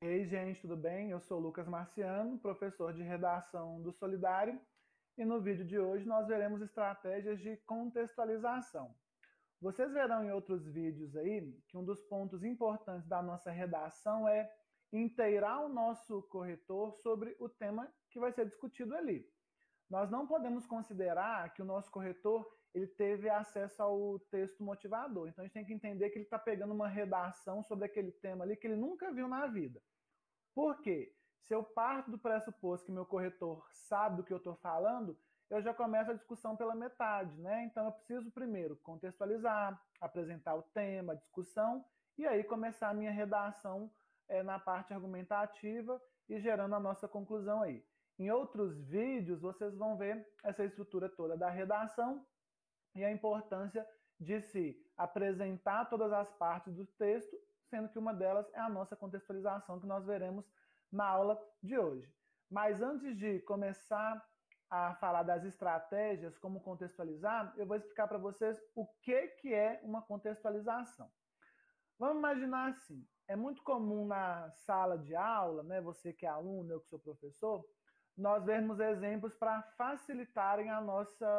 Ei, gente, tudo bem? Eu sou o Lucas Marciano, professor de redação do Solidário, e no vídeo de hoje nós veremos estratégias de contextualização. Vocês verão em outros vídeos aí que um dos pontos importantes da nossa redação é inteirar o nosso corretor sobre o tema que vai ser discutido ali. Nós não podemos considerar que o nosso corretor ele teve acesso ao texto motivador. Então a gente tem que entender que ele está pegando uma redação sobre aquele tema ali que ele nunca viu na vida. Por quê? Se eu parto do pressuposto que meu corretor sabe do que eu estou falando, eu já começo a discussão pela metade, né? Então eu preciso primeiro contextualizar, apresentar o tema, a discussão, e aí começar a minha redação na parte argumentativa e gerando a nossa conclusão aí. Em outros vídeos, vocês vão ver essa estrutura toda da redação e a importância de se apresentar todas as partes do texto, sendo que uma delas é a nossa contextualização, que nós veremos na aula de hoje. Mas antes de começar a falar das estratégias, como contextualizar, eu vou explicar para vocês o que é uma contextualização. Vamos imaginar assim, é muito comum na sala de aula, né, você que é aluno, eu que sou professor, nós vermos exemplos para facilitarem a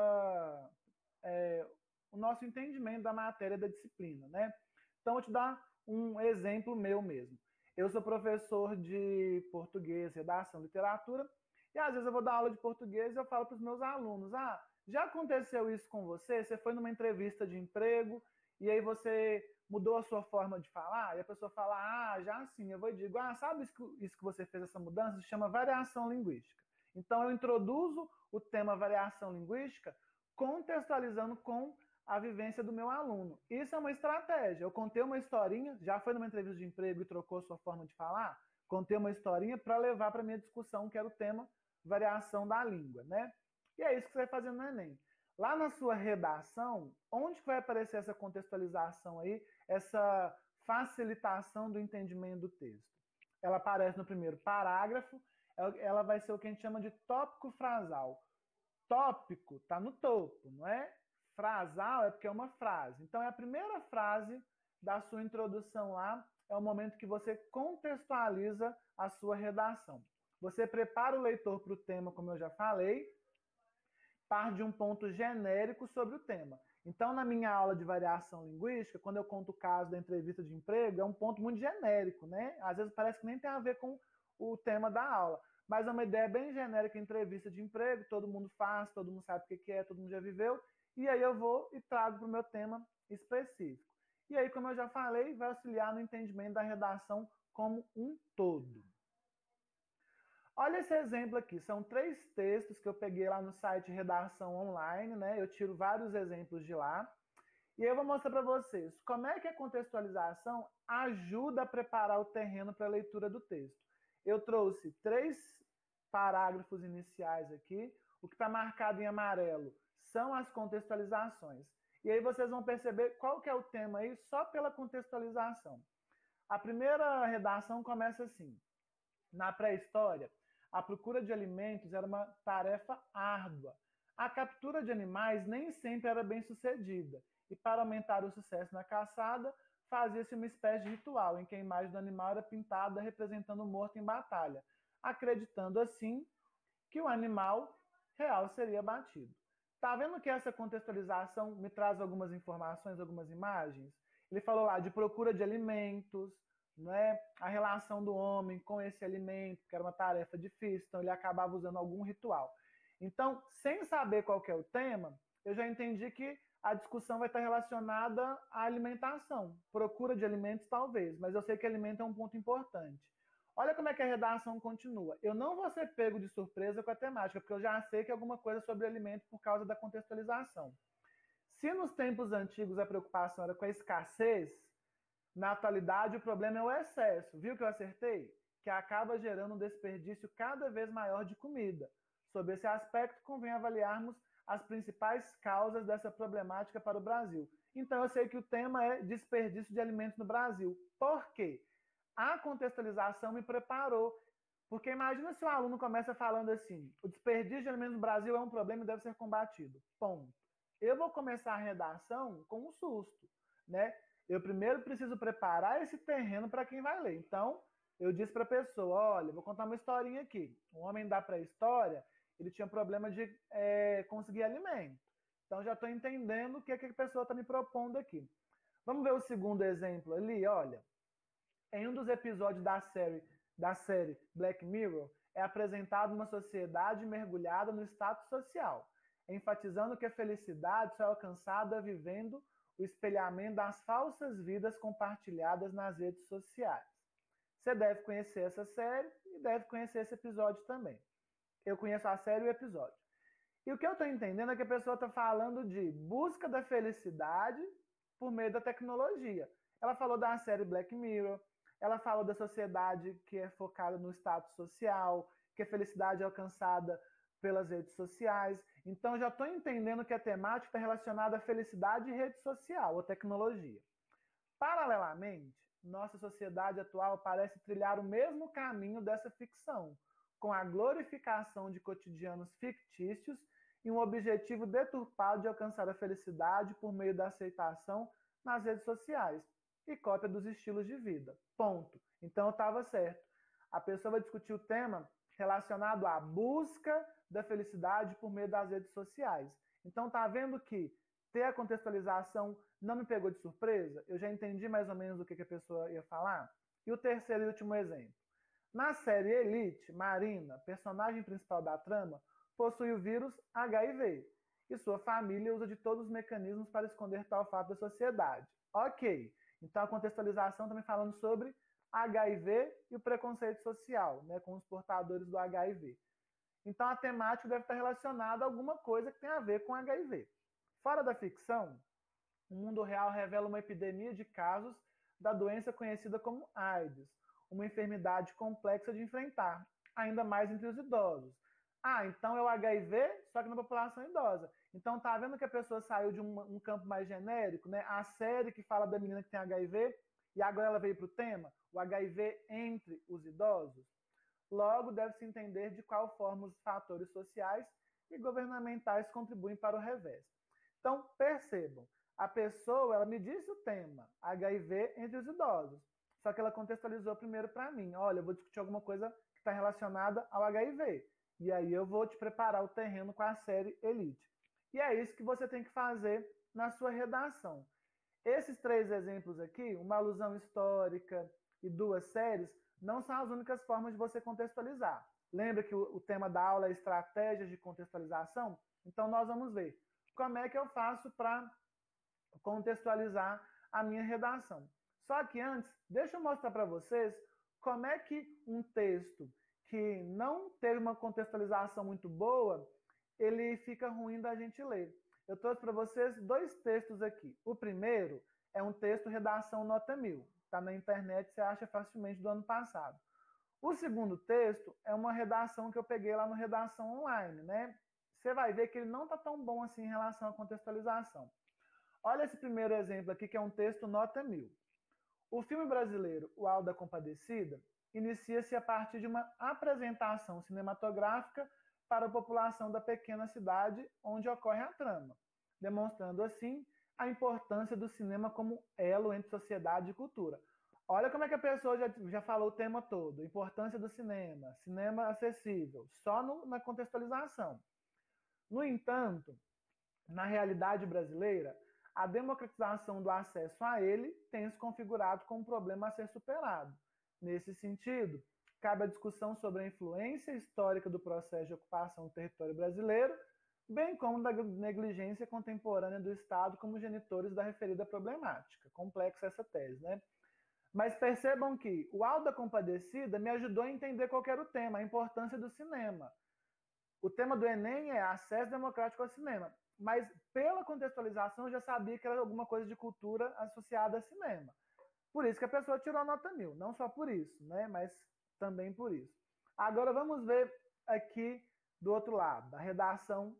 o nosso entendimento da matéria da disciplina, né? Então, vou te dar um exemplo meu mesmo. Eu sou professor de português, redação, literatura, e às vezes eu vou dar aula de português e eu falo para os meus alunos, já aconteceu isso com você? Você foi numa entrevista de emprego e aí você mudou a sua forma de falar? E a pessoa fala, já sim. Eu vou e digo, sabe isso que você fez, essa mudança? Se chama variação linguística. Então, eu introduzo o tema variação linguística contextualizando com a vivência do meu aluno. Isso é uma estratégia. Eu contei uma historinha, já foi numa entrevista de emprego e trocou sua forma de falar? Contei uma historinha para levar para a minha discussão, que era o tema variação da língua, né? E é isso que você vai fazer no Enem. Lá na sua redação, onde que vai aparecer essa contextualização aí, essa facilitação do entendimento do texto? Ela aparece no primeiro parágrafo, ela vai ser o que a gente chama de tópico frasal. Tópico está no topo, não é? Frasal é porque é uma frase. Então, é a primeira frase da sua introdução lá, é o momento que você contextualiza a sua redação. Você prepara o leitor para o tema, como eu já falei, parte de um ponto genérico sobre o tema. Então, na minha aula de variação linguística, quando eu conto o caso da entrevista de emprego, é um ponto muito genérico, né? Às vezes parece que nem tem a ver com o tema da aula. Mas é uma ideia bem genérica, entrevista de emprego, todo mundo faz, todo mundo sabe o que é, todo mundo já viveu, e aí eu vou e trago para o meu tema específico. E aí, como eu já falei, vai auxiliar no entendimento da redação como um todo. Olha esse exemplo aqui, são 3 textos que eu peguei lá no site Redação Online, né? Eu tiro vários exemplos de lá. E eu vou mostrar para vocês como é que a contextualização ajuda a preparar o terreno para a leitura do texto. Eu trouxe 3 parágrafos iniciais aqui. O que está marcado em amarelo são as contextualizações. E aí vocês vão perceber qual que é o tema aí só pela contextualização. A primeira redação começa assim. Na pré-história, a procura de alimentos era uma tarefa árdua. A captura de animais nem sempre era bem sucedida. E para aumentar o sucesso na caçada, fazia-se uma espécie de ritual em que a imagem do animal era pintada representando o morto em batalha, acreditando assim que o animal real seria abatido. Tá vendo que essa contextualização me traz algumas informações, algumas imagens? Ele falou lá de procura de alimentos, né? A relação do homem com esse alimento, que era uma tarefa difícil, então ele acabava usando algum ritual. Então, sem saber qual que é o tema, eu já entendi que a discussão vai estar relacionada à alimentação. Procura de alimentos, talvez, mas eu sei que alimento é um ponto importante. Olha como é que a redação continua. Eu não vou ser pego de surpresa com a temática, porque eu já sei que é alguma coisa sobre alimento por causa da contextualização. Se nos tempos antigos a preocupação era com a escassez, na atualidade o problema é o excesso. Viu que eu acertei? Que acaba gerando um desperdício cada vez maior de comida. Sob esse aspecto, convém avaliarmos as principais causas dessa problemática para o Brasil. Então, eu sei que o tema é desperdício de alimentos no Brasil. Por quê? A contextualização me preparou. Porque imagina se o aluno começa falando assim, o desperdício de alimentos no Brasil é um problema e deve ser combatido. Ponto. Eu vou começar a redação com um susto, né? Eu primeiro preciso preparar esse terreno para quem vai ler. Então, eu disse para a pessoa, olha, vou contar uma historinha aqui. Um homem da pré-história, ele tinha problema de conseguir alimento. Então já estou entendendo o que, é que a pessoa está me propondo aqui. Vamos ver o segundo exemplo ali, olha. Em um dos episódios da série Black Mirror, é apresentada uma sociedade mergulhada no status social, enfatizando que a felicidade só é alcançada vivendo o espelhamento das falsas vidas compartilhadas nas redes sociais. Você deve conhecer essa série e deve conhecer esse episódio também. Eu conheço a série e o episódio. E o que eu estou entendendo é que a pessoa está falando de busca da felicidade por meio da tecnologia. Ela falou da série Black Mirror, ela falou da sociedade que é focada no status social, que a felicidade é alcançada pelas redes sociais. Então, já estou entendendo que a temática está relacionada à felicidade e rede social, ou tecnologia. Paralelamente, nossa sociedade atual parece trilhar o mesmo caminho dessa ficção, com a glorificação de cotidianos fictícios e um objetivo deturpado de alcançar a felicidade por meio da aceitação nas redes sociais e cópia dos estilos de vida. Ponto. Então eu estava certo. A pessoa vai discutir o tema relacionado à busca da felicidade por meio das redes sociais. Então tá vendo que ter a contextualização não me pegou de surpresa? Eu já entendi mais ou menos o que a pessoa ia falar? E o terceiro e último exemplo. Na série Elite, Marina, personagem principal da trama, possui o vírus HIV e sua família usa de todos os mecanismos para esconder tal fato da sociedade. Ok, então a contextualização também falando sobre HIV e o preconceito social, né, com os portadores do HIV. Então a temática deve estar relacionada a alguma coisa que tem a ver com HIV. Fora da ficção, o mundo real revela uma epidemia de casos da doença conhecida como AIDS, uma enfermidade complexa de enfrentar, ainda mais entre os idosos. Ah, então é o HIV, só que na população idosa. Então tá vendo que a pessoa saiu de um campo mais genérico, né? A série que fala da menina que tem HIV, e agora ela veio para o tema, o HIV entre os idosos. Logo, deve-se entender de qual forma os fatores sociais e governamentais contribuem para o revés. Então, percebam, a pessoa, ela me disse o tema, HIV entre os idosos, só que ela contextualizou primeiro para mim, olha, eu vou discutir alguma coisa que está relacionada ao HIV, e aí eu vou te preparar o terreno com a série Elite. E é isso que você tem que fazer na sua redação. Esses 3 exemplos aqui, uma alusão histórica e 2 séries, não são as únicas formas de você contextualizar. Lembra que o tema da aula é estratégias de contextualização? Então nós vamos ver como é que eu faço para contextualizar a minha redação. Só que antes, deixa eu mostrar para vocês como é que um texto que não teve uma contextualização muito boa, ele fica ruim da gente ler. Eu trouxe para vocês 2 textos aqui. O primeiro é um texto redação nota 1000. Está na internet, você acha facilmente do ano passado. O segundo texto é uma redação que eu peguei lá no Redação Online, né? Você vai ver que ele não está tão bom assim em relação à contextualização. Olha esse primeiro exemplo aqui, que é um texto nota 1000. O filme brasileiro O Auto da Compadecida inicia-se a partir de uma apresentação cinematográfica para a população da pequena cidade onde ocorre a trama, demonstrando assim a importância do cinema como elo entre sociedade e cultura. Olha como é que a pessoa já falou o tema todo, importância do cinema, cinema acessível, só na contextualização. No entanto, na realidade brasileira, a democratização do acesso a ele tem se configurado como um problema a ser superado. Nesse sentido, cabe a discussão sobre a influência histórica do processo de ocupação do território brasileiro, bem como da negligência contemporânea do Estado como genitores da referida problemática. Complexa essa tese, né? Mas percebam que o Auto da Compadecida me ajudou a entender qual era o tema, a importância do cinema. O tema do Enem é acesso democrático ao cinema, mas pela contextualização eu já sabia que era alguma coisa de cultura associada a cinema. Por isso que a pessoa tirou a nota 1000, não só por isso, né? Mas também por isso. Agora vamos ver aqui do outro lado, a redação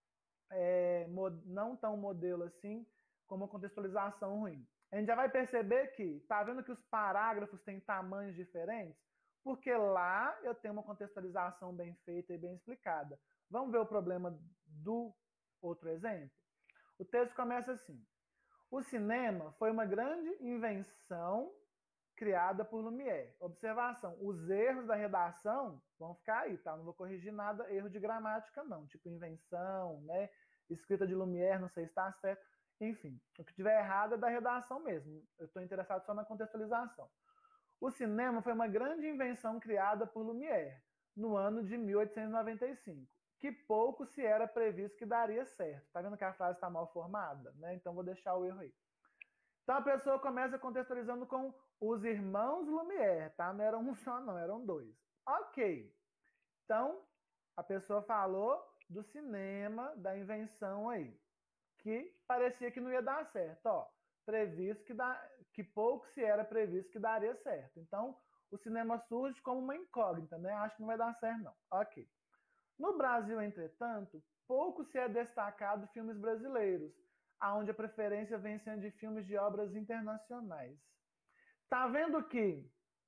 não tão modelo assim, como a contextualização ruim. A gente já vai perceber que, tá vendo que os parágrafos têm tamanhos diferentes? Porque lá eu tenho uma contextualização bem feita e bem explicada. Vamos ver o problema do outro exemplo? O texto começa assim. O cinema foi uma grande invenção criada por Lumière. Observação, os erros da redação vão ficar aí, tá? Não vou corrigir nada, erro de gramática não, tipo invenção, né? Escrita de Lumière, não sei se está certo. Enfim, o que tiver errado é da redação mesmo. Eu estou interessado só na contextualização. O cinema foi uma grande invenção criada por Lumière no ano de 1895, que pouco se era previsto que daria certo. Tá vendo que a frase está mal formada? Né? Então vou deixar o erro aí. Então a pessoa começa contextualizando com os irmãos Lumière, tá? Não eram um só, não, eram dois. Ok. Então a pessoa falou do cinema, da invenção aí, que parecia que não ia dar certo. Ó, previsto que pouco se era previsto que daria certo. Então o cinema surge como uma incógnita, né? Acho que não vai dar certo, não. Ok. No Brasil, entretanto, pouco se é destacado filmes brasileiros, aonde a preferência vem sendo de filmes de obras internacionais. Tá vendo que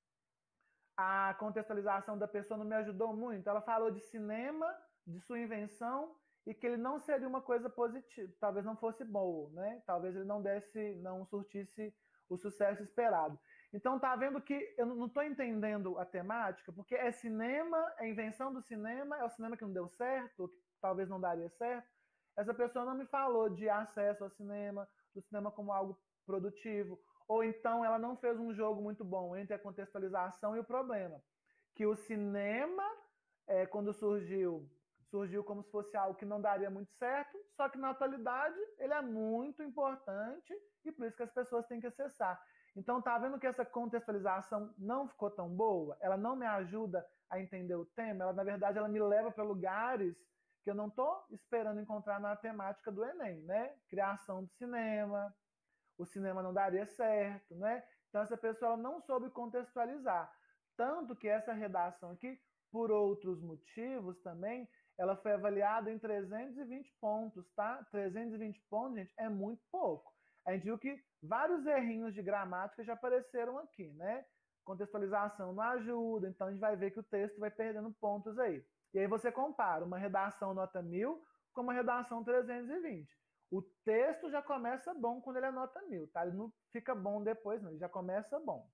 a contextualização da pessoa não me ajudou muito? Ela falou de cinema, de sua invenção, e que ele não seria uma coisa positiva, talvez não fosse boa, né? Talvez ele não surtisse o sucesso esperado. Então tá vendo que eu não estou entendendo a temática, porque é cinema, é invenção do cinema, é o cinema que não deu certo, que talvez não daria certo. Essa pessoa não me falou de acesso ao cinema, do cinema como algo produtivo, ou então ela não fez um jogo muito bom entre a contextualização e o problema. Que o cinema, quando surgiu como se fosse algo que não daria muito certo, só que na atualidade ele é muito importante e por isso que as pessoas têm que acessar. Então tá vendo que essa contextualização não ficou tão boa? Ela não me ajuda a entender o tema, ela na verdade ela me leva para lugares que eu não estou esperando encontrar na temática do Enem, né? Criação do cinema, o cinema não daria certo, né? Então essa pessoa não soube contextualizar. Tanto que essa redação aqui, por outros motivos também, ela foi avaliada em 320 pontos, tá? 320 pontos, gente, é muito pouco. A gente viu que vários errinhos de gramática já apareceram aqui, né? Contextualização não ajuda, então a gente vai ver que o texto vai perdendo pontos aí. E aí você compara uma redação nota 1000 com uma redação 320. O texto já começa bom quando ele é nota 1000, tá? Ele não fica bom depois, não, ele já começa bom.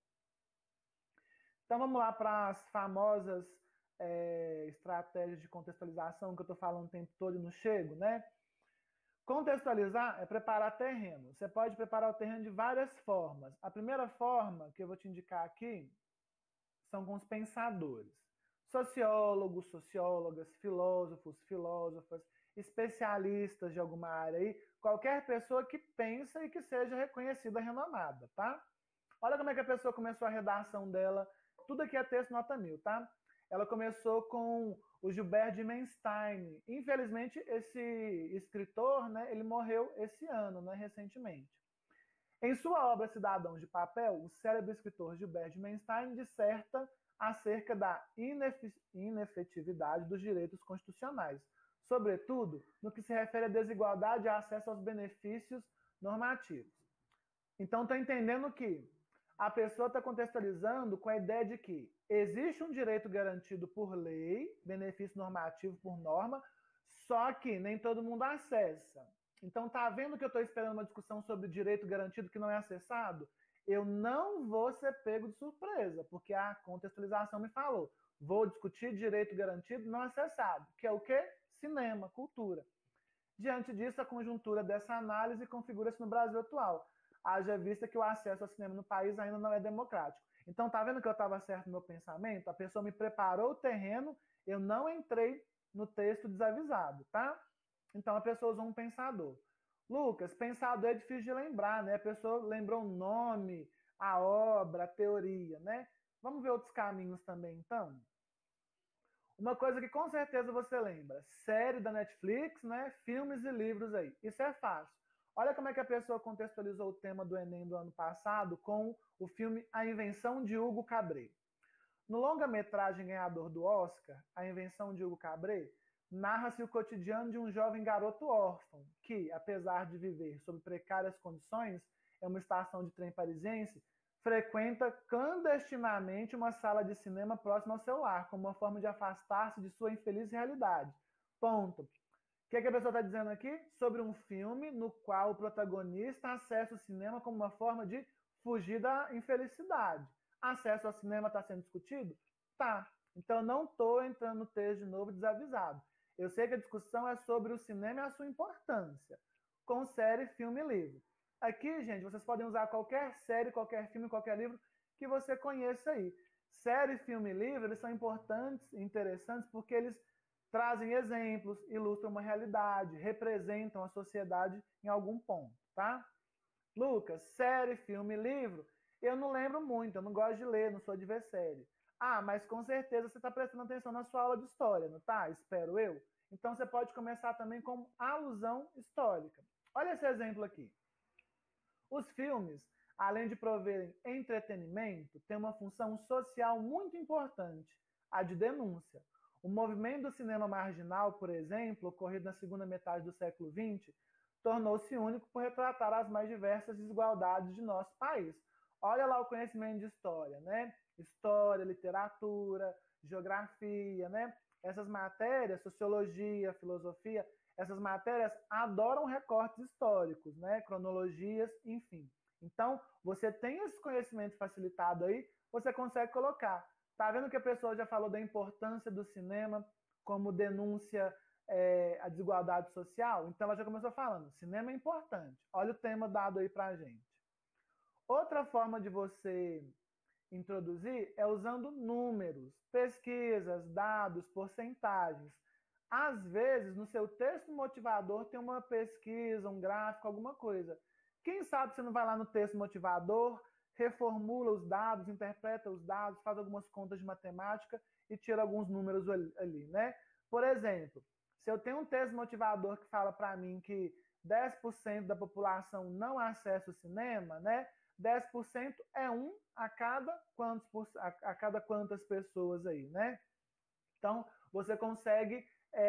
Então vamos lá para as famosas estratégias de contextualização que eu estou falando o tempo todo e não chego, né? Contextualizar é preparar terreno. Você pode preparar o terreno de várias formas. A primeira forma que eu vou te indicar aqui são com os pensadores. Sociólogos, sociólogas, filósofos, filósofas, especialistas de alguma área aí, qualquer pessoa que pensa e que seja reconhecida, renomada, tá? Olha como é que a pessoa começou a redação dela. Tudo aqui é texto nota 1000, tá? Ela começou com o Gilbert de Menstein. Infelizmente, esse escritor, né, ele morreu esse ano, né, recentemente. Em sua obra Cidadãos de Papel, o célebre escritor Gilbert de Menstein disserta acerca da inefetividade dos direitos constitucionais, sobretudo no que se refere à desigualdade e acesso aos benefícios normativos. Então, estou entendendo que a pessoa está contextualizando com a ideia de que existe um direito garantido por lei, benefício normativo por norma, só que nem todo mundo acessa. Então, tá vendo que eu estou esperando uma discussão sobre direito garantido que não é acessado? Eu não vou ser pego de surpresa, porque a contextualização me falou. Vou discutir direito garantido não acessado, que é o quê? Cinema, cultura. Diante disso, a conjuntura dessa análise configura-se no Brasil atual. Haja vista que o acesso ao cinema no país ainda não é democrático. Então, tá vendo que eu estava certo no meu pensamento? A pessoa me preparou o terreno, eu não entrei no texto desavisado, tá? Então, a pessoa usou um pensador. Lucas, pensador é difícil de lembrar, né? A pessoa lembrou o nome, a obra, a teoria, né? Vamos ver outros caminhos também, então? Uma coisa que com certeza você lembra, série da Netflix, né? Filmes e livros aí. Isso é fácil. Olha como é que a pessoa contextualizou o tema do Enem do ano passado com o filme A Invenção de Hugo Cabret. No longa-metragem ganhador do Oscar, A Invenção de Hugo Cabret, narra-se o cotidiano de um jovem garoto órfão que, apesar de viver sob precárias condições em uma estação de trem parisiense, frequenta clandestinamente uma sala de cinema próxima ao seu lar, como uma forma de afastar-se de sua infeliz realidade. Ponto. O que a pessoa está dizendo aqui? Sobre um filme no qual o protagonista acessa o cinema como uma forma de fugir da infelicidade. Acesso ao cinema está sendo discutido? Tá. Então, eu não estou entrando no texto de novo desavisado. Eu sei que a discussão é sobre o cinema e a sua importância, com série, filme e livro. Aqui, gente, vocês podem usar qualquer série, qualquer filme, qualquer livro que você conheça aí. Série, filme e livro, eles são importantes e interessantes porque eles trazem exemplos, ilustram uma realidade, representam a sociedade em algum ponto, tá? Lucas, série, filme, livro, eu não lembro muito, eu não gosto de ler, não sou de ver série. Ah, mas com certeza você está prestando atenção na sua aula de história, não tá? Espero eu. Então você pode começar também com alusão histórica. Olha esse exemplo aqui. Os filmes, além de proverem entretenimento, têm uma função social muito importante, a de denúncia. O movimento do cinema marginal, por exemplo, ocorrido na segunda metade do século XX, tornou-se único por retratar as mais diversas desigualdades de nosso país. Olha lá o conhecimento de história, né? História, literatura, geografia, né? Essas matérias, sociologia, filosofia, essas matérias adoram recortes históricos, né? Cronologias, enfim. Então, você tem esse conhecimento facilitado aí, você consegue colocar. Tá vendo que a pessoa já falou da importância do cinema como denúncia à desigualdade social? Então, ela já começou falando, cinema é importante. Olha o tema dado aí pra gente. Outra forma de você introduzir é usando números, pesquisas, dados, porcentagens. Às vezes, no seu texto motivador tem uma pesquisa, um gráfico, alguma coisa. Quem sabe você não vai lá no texto motivador, reformula os dados, interpreta os dados, faz algumas contas de matemática e tira alguns números ali, né? Por exemplo, se eu tenho um texto motivador que fala para mim que 10% da população não acessa o cinema, né? 10% é um a cada quantas pessoas aí, né? Então, você consegue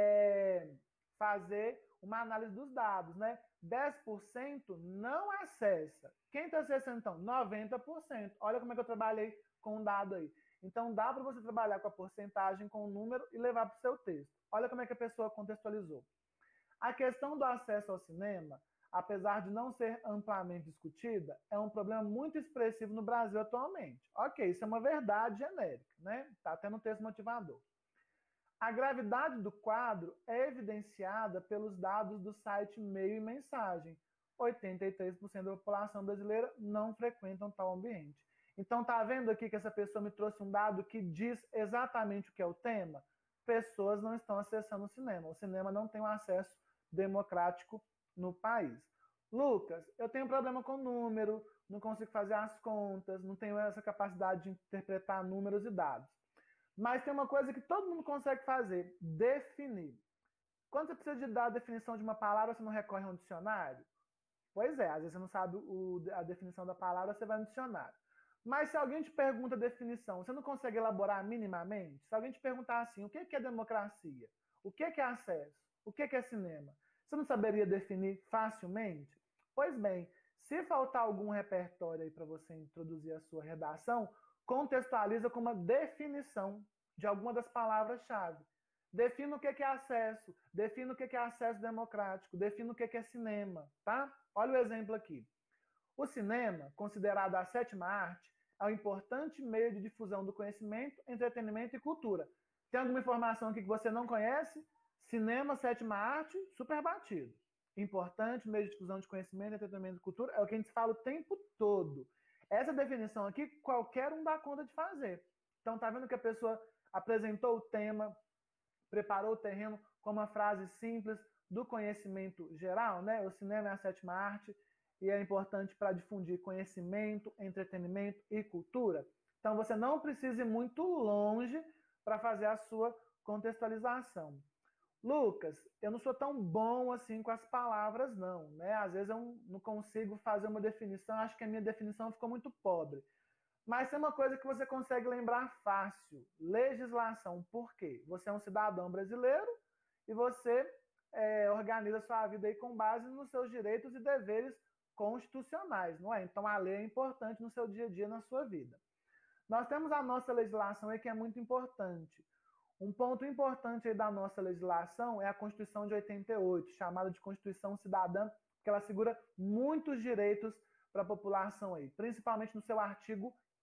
fazer uma análise dos dados, né? 10% não acessa. Quem está acessando, então? 90%. Olha como é que eu trabalhei com um dado aí. Então, dá para você trabalhar com a porcentagem, com o número e levar para o seu texto. Olha como é que a pessoa contextualizou. A questão do acesso ao cinema, apesar de não ser amplamente discutida, é um problema muito expressivo no Brasil atualmente. Ok, isso é uma verdade genérica, né? Está tendo um texto motivador. A gravidade do quadro é evidenciada pelos dados do site Meio e Mensagem. 83% da população brasileira não frequentam tal ambiente. Então, tá vendo aqui que essa pessoa me trouxe um dado que diz exatamente o que é o tema? Pessoas não estão acessando o cinema. O cinema não tem um acesso democrático no país. Lucas, eu tenho problema com número, não consigo fazer as contas, não tenho essa capacidade de interpretar números e dados. Mas tem uma coisa que todo mundo consegue fazer: definir. Quando você precisa de dar a definição de uma palavra, você não recorre a um dicionário? Pois é, às vezes você não sabe a definição da palavra, você vai no dicionário. Mas se alguém te pergunta a definição, você não consegue elaborar minimamente? Se alguém te perguntar assim, o que é democracia? O que é acesso? O que é cinema? Você não saberia definir facilmente? Pois bem, se faltar algum repertório aí para você introduzir a sua redação, contextualiza com uma definição de alguma das palavras-chave. Defina o que é acesso, defina o que é acesso democrático, defina o que é cinema, tá? Olha o exemplo aqui. O cinema, considerado a sétima arte, é um importante meio de difusão do conhecimento, entretenimento e cultura. Tem alguma informação aqui que você não conhece? Cinema, sétima arte, super batido. Importante meio de difusão de conhecimento, entretenimento e cultura é o que a gente fala o tempo todo. Essa definição aqui, qualquer um dá conta de fazer. Então, tá vendo que a pessoa apresentou o tema, preparou o terreno com uma frase simples do conhecimento geral, né? O cinema é a sétima arte e é importante para difundir conhecimento, entretenimento e cultura. Então, você não precisa ir muito longe para fazer a sua contextualização. Lucas, eu não sou tão bom assim com as palavras, não, né? Às vezes eu não consigo fazer uma definição, acho que a minha definição ficou muito pobre. Mas tem uma coisa que você consegue lembrar fácil: legislação. Por quê? Você é um cidadão brasileiro e você organiza sua vida aí com base nos seus direitos e deveres constitucionais, não é? Então a lei é importante no seu dia a dia, na sua vida. Nós temos a nossa legislação aí que é muito importante. Um ponto importante aí da nossa legislação é a Constituição de 88, chamada de Constituição Cidadã, que ela assegura muitos direitos para a população aí, principalmente no seu artigo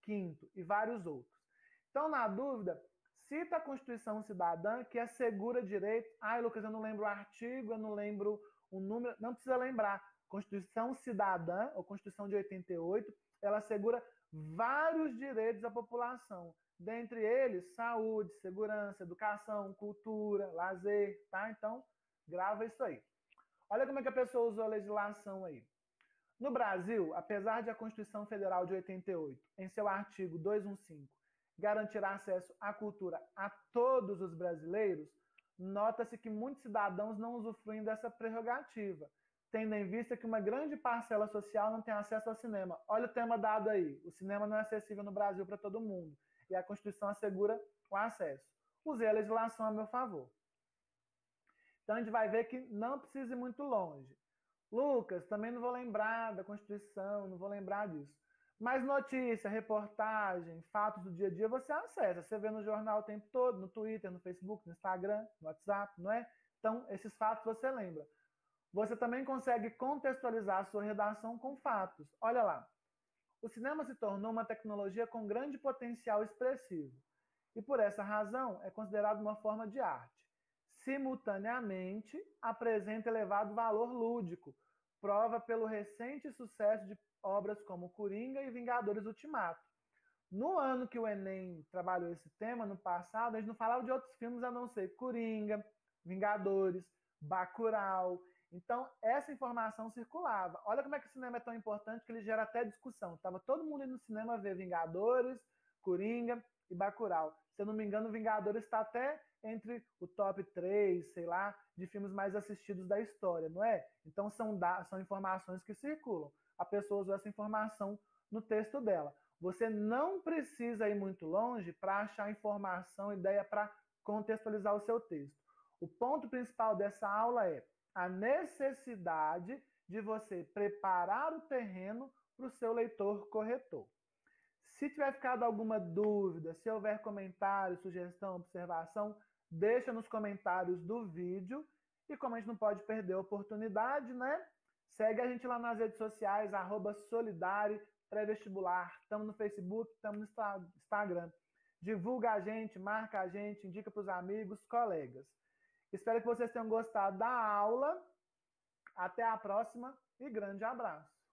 5º e vários outros. Então, na dúvida, cita a Constituição Cidadã, que assegura direito. Ai, Lucas, eu não lembro o artigo, eu não lembro o número. Não precisa lembrar. Constituição Cidadã, ou Constituição de 88, ela assegura vários direitos à população. Dentre eles, saúde, segurança, educação, cultura, lazer, tá? Então, grava isso aí. Olha como é que a pessoa usou a legislação aí. No Brasil, apesar de a Constituição Federal de 88, em seu artigo 215, garantir acesso à cultura a todos os brasileiros, nota-se que muitos cidadãos não usufruem dessa prerrogativa, tendo em vista que uma grande parcela social não tem acesso ao cinema. Olha o tema dado aí, o cinema não é acessível no Brasil para todo mundo, e a Constituição assegura o acesso. Usei a legislação a meu favor. Então a gente vai ver que não precisa ir muito longe. Lucas, também não vou lembrar da Constituição, não vou lembrar disso. Mas notícia, reportagem, fatos do dia a dia, você acessa. Você vê no jornal o tempo todo, no Twitter, no Facebook, no Instagram, no WhatsApp, não é? Então, esses fatos você lembra. Você também consegue contextualizar a sua redação com fatos. Olha lá. O cinema se tornou uma tecnologia com grande potencial expressivo. E por essa razão é considerado uma forma de arte. Simultaneamente, apresenta elevado valor lúdico, prova pelo recente sucesso de obras como Coringa e Vingadores Ultimato. No ano que o Enem trabalhou esse tema, no passado, a gente não falava de outros filmes a não ser Coringa, Vingadores, Bacurau. Então, essa informação circulava. Olha como é que o cinema é tão importante que ele gera até discussão. Estava todo mundo indo no cinema ver Vingadores, Coringa e Bacurau. Se eu não me engano, Vingadores está até entre o top 3, sei lá, de filmes mais assistidos da história, não é? Então, são informações que circulam. A pessoa usou essa informação no texto dela. Você não precisa ir muito longe para achar informação, ideia para contextualizar o seu texto. O ponto principal dessa aula é a necessidade de você preparar o terreno para o seu leitor corretor. Se tiver ficado alguma dúvida, se houver comentário, sugestão, observação, deixa nos comentários do vídeo. E como a gente não pode perder a oportunidade, né? Segue a gente lá nas redes sociais, @Solidari Pré-Vestibular. Estamos no Facebook, estamos no Instagram. Divulga a gente, marca a gente, indica para os amigos, colegas. Espero que vocês tenham gostado da aula. Até a próxima e grande abraço.